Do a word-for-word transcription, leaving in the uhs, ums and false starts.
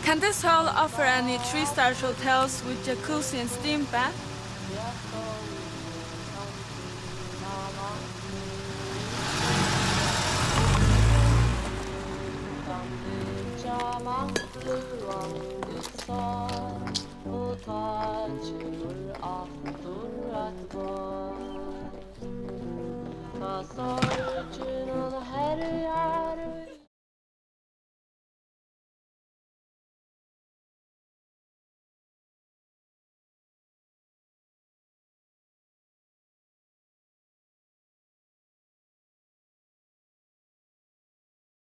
Can this hall offer any three-star hotels with jacuzzi and steam bath? Och tar tjur afton att gå